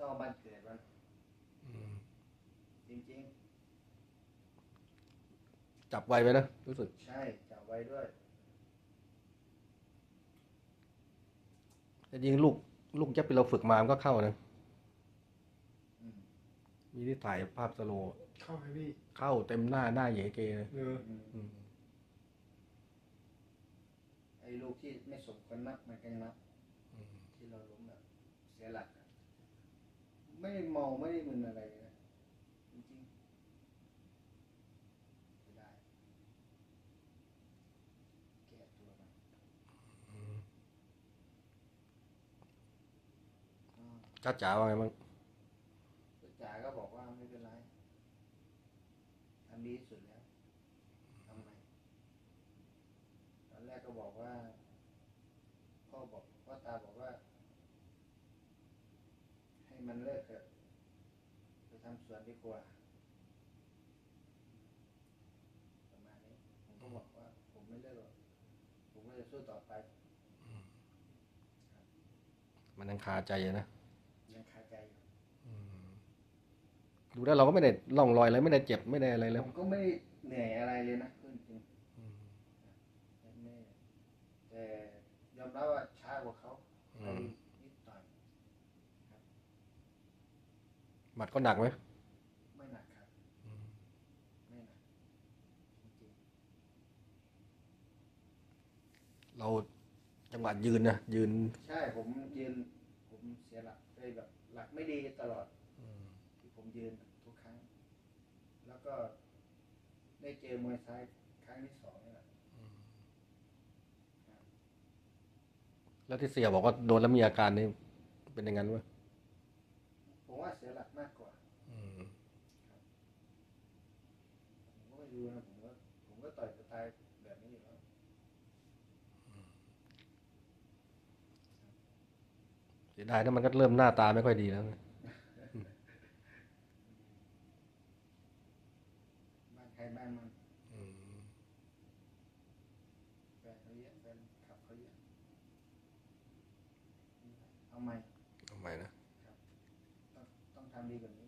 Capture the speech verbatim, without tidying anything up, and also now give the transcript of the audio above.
เอาบ้านเกิดมันจริงจับไวไปนะรู้สึกๆใช่จับไว้ด้วยแต่ยิงลูกลูกยับเป็นเราฝึกมามันก็เข้านะอืมมีที่ถ่ายภาพสโลว์เข้าไหมพี่เข้าเต็มหน้าหน้าเหยเกเลยเอออืมอืมไอ้ลูกที่ไม่สมควรนับมันก็ยังนับที่เราล้มแบบเสียหลักอะไม่ได้เมาไม่ได้มึนอะไรเลยนะจริงๆไม่ได้แก้ตัวมันอ่าจ้าจ๋าว่าไงบ้างจ๋าก็บอกว่าไม่เป็นไรทำดีที่สุดแล้วทำไมตอนแรกก็บอกว่าพ่อบอกพ่อตาบอกว่าให้มันเลิกเถอะไปทำสวนดีกว่าประมาณนี้ผมก็บอกว่าผมไม่เลิกหรอกผมก็จะสู้ต่อไปมันยังคาใจอยู่นะยังคาใจอยู่ดูแล้วเราก็ไม่ได้ล่องรอยอะไรไม่ได้เจ็บไม่ได้อะไรเลยผมก็ไม่ได้เหนื่อยอะไรเลยนะพูดจริงไม่แต่ยอมรับว่าช้ากว่าเขาไปนิดหน่อยหมัดก็หนักไหมไม่หนักครับไม่หนักจริงเราจังหวะยืนนะยืนๆใช่ผมยืนผมเสียหลักเลยแบบหลักไม่ดีตลอดที่ผมยืนทุกครั้ง แล้วก็ได้เจอมวยซ้ายครั้งที่สองนี่แหละแล้วที่เสียบอกว่าโดนแล้วมีอาการนี่เป็นอย่างนั้นวะผมว่าเสียหลักมากกว่าผมก็ไม่รู้นะผมก็ผมก็ต่อยสไตล์แบบนี้อยู่แล้วเสียดายนะมันก็เริ่มหน้าตาไม่ค่อยดีแล้วนะบ้านใครบ้านมันแฟนเขาเยอะแฟนขับเขาเยอะเอาใหม่ทำไมนะต้องต้องทำดีกว่านี้